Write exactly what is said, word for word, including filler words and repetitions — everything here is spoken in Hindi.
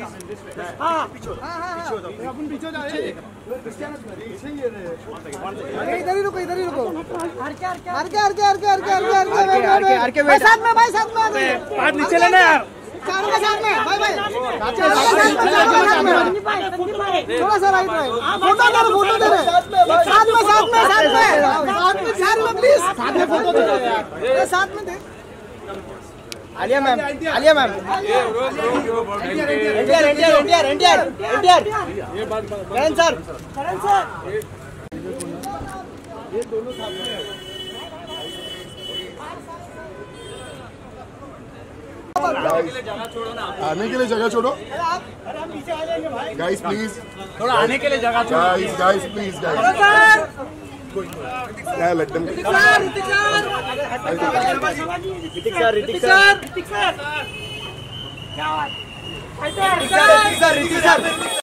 हाँ अपन पीछे जाए, इधर ही रुको, इधर ही रुको। हर के हर के हर के हर के हर के हर के हर के हर के भाई साथ में, भाई साथ में हाथ नीचे लेना यार, चारों के साथ में भाई भाई चारों के साथ में थोड़ा सा राइट राइट फोटो दे रहे, फोटो दे रहे साथ में साथ में साथ में साथ में साथ में प्लीज साथ में फोटो दे रहे यार, साथ में दे। Alia ma'am, Alia ma'am, NTR NTR NTR NTR NTR Karan sir, Karan sir ये दोनों साथ में आने के लिए जगह छोड़ो। अरे हम पीछे आ जाएंगे भाई, गाइस प्लीज थोड़ा आने के लिए जगह छोड़ो। गाइस गाइस प्लीज गाइस क्या लड्डू Hrithik sir, Hrithik sir, Hrithik sir, Hrithik sir, Hrithik sir क्या बात, ऋतिक सर, ऋतिक सर।